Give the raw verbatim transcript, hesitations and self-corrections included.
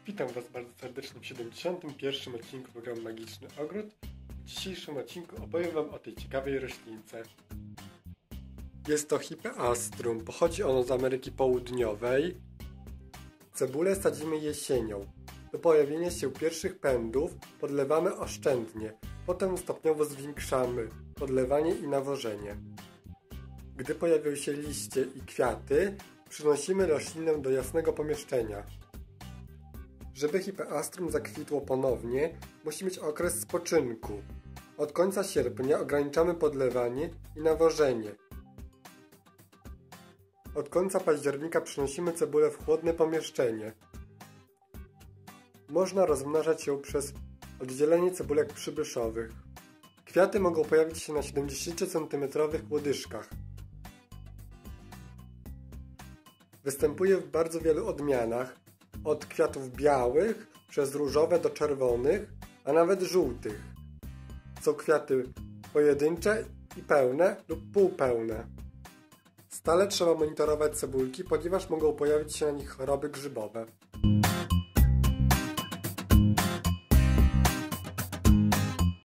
Witam Was bardzo serdecznie w siedemdziesiątym pierwszym odcinku programu Magiczny Ogród. W dzisiejszym odcinku opowiem Wam o tej ciekawej roślince. Jest to Hippeastrum. Pochodzi ono z Ameryki Południowej. Cebulę sadzimy jesienią. Do pojawienia się pierwszych pędów podlewamy oszczędnie. Potem stopniowo zwiększamy podlewanie i nawożenie. Gdy pojawią się liście i kwiaty, przynosimy roślinę do jasnego pomieszczenia. Żeby Hippeastrum zakwitło ponownie, musi mieć okres spoczynku. Od końca sierpnia ograniczamy podlewanie i nawożenie. Od końca października przynosimy cebulę w chłodne pomieszczenie. Można rozmnażać ją przez oddzielenie cebulek przybyszowych. Kwiaty mogą pojawić się na siedemdziesięciocentymetrowych łodyżkach. Występuje w bardzo wielu odmianach, od kwiatów białych przez różowe do czerwonych, a nawet żółtych. Są kwiaty pojedyncze i pełne lub półpełne. Stale trzeba monitorować cebulki, ponieważ mogą pojawić się na nich choroby grzybowe.